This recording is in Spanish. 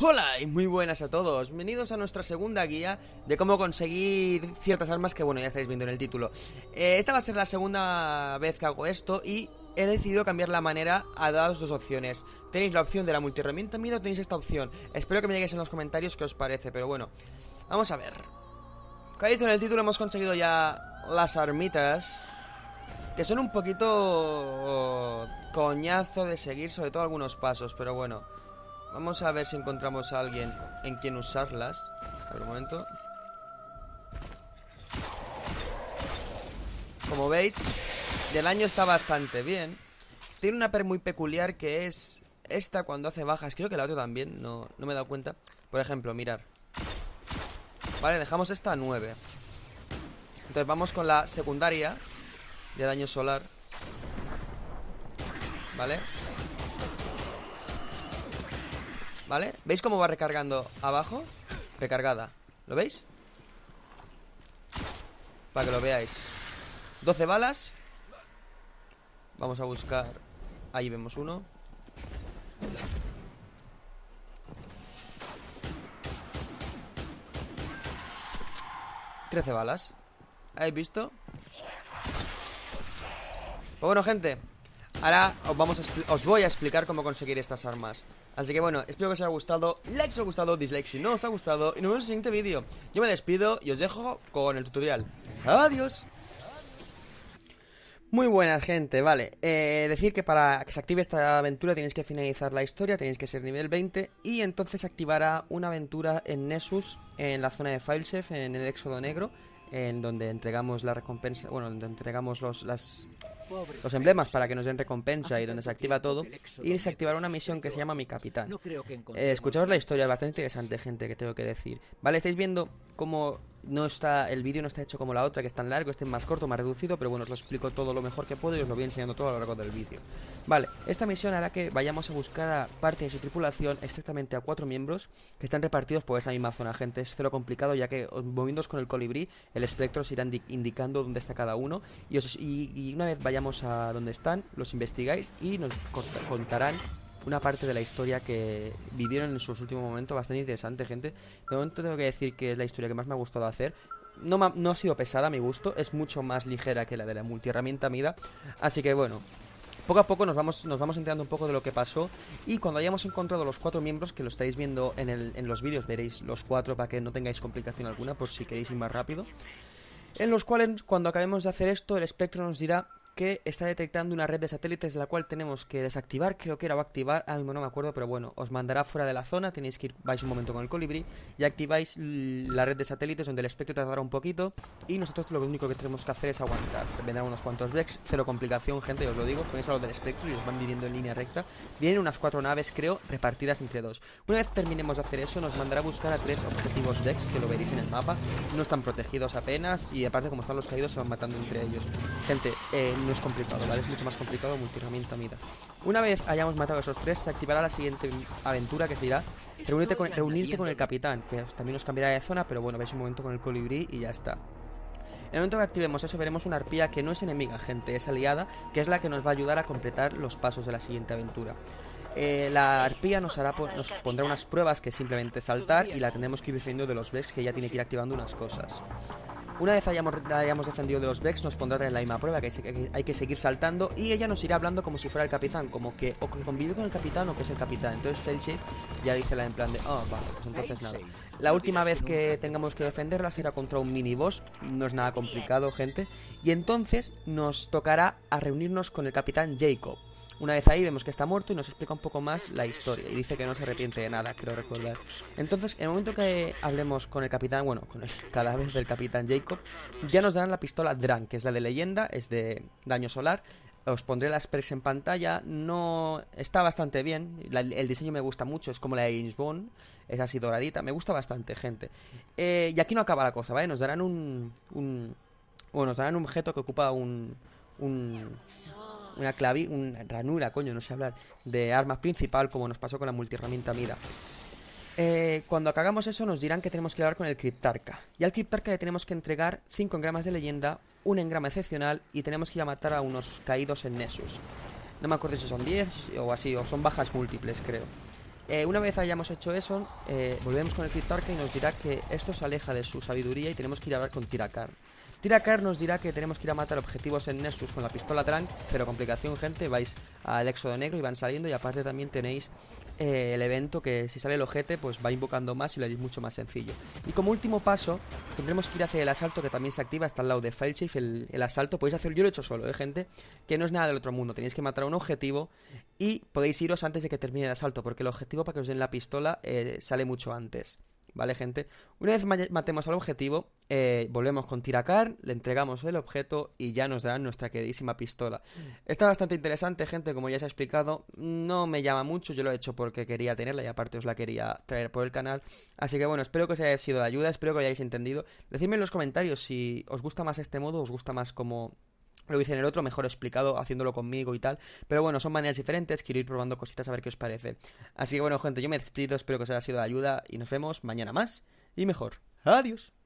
Hola y muy buenas a todos, bienvenidos a nuestra segunda guía de cómo conseguir ciertas armas que bueno, ya estáis viendo en el título. Esta va a ser la segunda vez que hago esto y he decidido cambiar la manera a daros dos opciones. Tenéis la opción de la multiherramienta mira o tenéis esta opción. Espero que me digáis en los comentarios qué os parece, pero bueno, vamos a ver. Como habéis visto en el título hemos conseguido ya las armitas, que son un poquito coñazo de seguir, sobre todo algunos pasos, pero bueno. Vamos a ver si encontramos a alguien en quien usarlas. A ver un momento. Como veis, del año está bastante bien. Tiene una per muy peculiar que es esta cuando hace bajas. Creo que la otra también, no me he dado cuenta. Por ejemplo, mirar. Vale, dejamos esta a 9. Entonces vamos con la secundaria de daño solar. Vale. ¿Vale? ¿Veis cómo va recargando abajo? Recargada. ¿Lo veis? Para que lo veáis. 12 balas. Vamos a buscar. Ahí vemos uno. $13 balas. ¿Habéis visto? Pues bueno, gente, ahora os voy a explicar cómo conseguir estas armas. Así que bueno, espero que os haya gustado. Like si os ha gustado, dislike si no os ha gustado. Y nos vemos en el siguiente vídeo. Yo me despido y os dejo con el tutorial. Adiós. Muy buena gente, vale. Decir que para que se active esta aventura tenéis que finalizar la historia, tenéis que ser nivel 20. Y entonces activará una aventura en Nessus, en la zona de Failsafe, en el Éxodo Negro, en donde entregamos la recompensa, bueno, donde entregamos los emblemas para que nos den recompensa y donde se activa todo. Y se activará una misión que se llama Mi Capitán. Escuchaos la historia, es bastante interesante, gente, que tengo que decir. Vale, estáis viendo cómo no está, el vídeo no está hecho como la otra, que es tan largo, este es más corto, más reducido, pero bueno, os lo explico todo lo mejor que puedo y os lo voy enseñando todo a lo largo del vídeo. Vale, esta misión hará que vayamos a buscar a parte de su tripulación, exactamente a 4 miembros que están repartidos por esa misma zona, gente. Es cero complicado, ya que moviéndoos con el colibrí, el espectro os irá indicando dónde está cada uno, y una vez vayamos a donde están, los investigáis y nos contarán una parte de la historia que vivieron en sus últimos momentos. Bastante interesante, gente. De momento tengo que decir que es la historia que más me ha gustado hacer. No ha sido pesada a mi gusto, es mucho más ligera que la de la multiherramienta Mida. Así que bueno, poco a poco nos vamos enterando un poco de lo que pasó. Y cuando hayamos encontrado los 4 miembros, que lo estáis viendo en los vídeos, veréis los 4 para que no tengáis complicación alguna, por si queréis ir más rápido. En los cuales, cuando acabemos de hacer esto, el espectro nos dirá que está detectando una red de satélites, la cual tenemos que desactivar, creo que era, o activar, ahora mismo no me acuerdo, pero bueno, os mandará fuera de la zona, tenéis que ir, vais un momento con el colibrí y activáis la red de satélites, donde el espectro tardará un poquito y nosotros lo único que tenemos que hacer es aguantar. Vendrán unos cuantos breaks, cero complicación, gente, os lo digo, ponéis a lo del espectro y os van viviendo en línea recta. Vienen unas 4 naves, creo, repartidas entre 2. Una vez terminemos de hacer eso, nos mandará a buscar a 3 objetivos DEX, que lo veréis en el mapa, no están protegidos apenas y aparte como están los caídos se van matando entre ellos. Gente, no es complicado, ¿vale? Es mucho más complicado multiherramienta Mida. Una vez hayamos matado a esos 3, se activará la siguiente aventura, que se irá reunirte con el capitán, que también nos cambiará de zona, pero bueno, vais un momento con el colibrí y ya está. En el momento que activemos eso, veremos una arpía que no es enemiga, gente, es aliada, que es la que nos va a ayudar a completar los pasos de la siguiente aventura. La arpía nos pondrá unas pruebas, que es simplemente saltar, y la tendremos que ir defendiendo de los Vex, que ya tiene que ir activando unas cosas. Una vez hayamos defendido de los Vex, nos pondrá en la misma prueba, que hay que seguir saltando, y ella nos irá hablando como si fuera el capitán, como que o que convive con el capitán o que es el capitán. Entonces Failsafe ya dice la en plan de, vale, pues entonces nada. La última vez que tengamos que defenderla será contra un mini boss, no es nada complicado, gente, y entonces nos tocará a reunirnos con el capitán Jacob. Una vez ahí vemos que está muerto y nos explica un poco más la historia y dice que no se arrepiente de nada, creo recordar. Entonces, en el momento que hablemos con el capitán, bueno, con el cadáver del capitán Jacob, ya nos darán la pistola Dran, que es la de leyenda, es de daño solar. Os pondré las specs en pantalla, no está bastante bien, el diseño me gusta mucho, es como la de James Bond, es así doradita, me gusta bastante, gente. Y aquí no acaba la cosa, ¿vale? Nos darán un objeto que ocupa una ranura, coño, no sé hablar, de arma principal, como nos pasó con la multiherramienta Mida. Cuando hagamos eso nos dirán que tenemos que hablar con el Criptarca, y al Criptarca le tenemos que entregar 5 engramas de leyenda, un engrama excepcional, y tenemos que ir a matar a unos caídos en Nessus. No me acuerdo si son 10 o así, o son bajas múltiples, creo. Una vez hayamos hecho eso, volvemos con el Cryptarca y nos dirá que esto se aleja de su sabiduría y tenemos que ir a hablar con Tirakar. Tirakar nos dirá que tenemos que ir a matar objetivos en Nessus con la pistola Trank. Cero complicación, gente. Vais al Éxodo Negro y van saliendo. Y aparte también tenéis el evento que si sale el ojete pues va invocando más y lo haréis mucho más sencillo. Y como último paso tendremos que ir hacia el asalto, que también se activa. Está al lado de Failsafe el asalto. Podéis hacer, yo lo he hecho solo, gente, que no es nada del otro mundo. Tenéis que matar a un objetivo y podéis iros antes de que termine el asalto, porque el objetivo para que os den la pistola sale mucho antes. ¿Vale, gente? Una vez matemos al objetivo, volvemos con Tirakar, le entregamos el objeto y ya nos darán nuestra queridísima pistola. Está bastante interesante, gente, como ya se ha explicado. No me llama mucho, yo lo he hecho porque quería tenerla y aparte os la quería traer por el canal. Así que bueno, espero que os haya sido de ayuda, espero que lo hayáis entendido. Decidme en los comentarios si os gusta más este modo, os gusta más como lo hice en el otro, mejor explicado, haciéndolo conmigo y tal. Pero bueno, son maneras diferentes, quiero ir probando cositas a ver qué os parece. Así que bueno, gente, yo me despido, espero que os haya sido de ayuda y nos vemos mañana más y mejor. Adiós.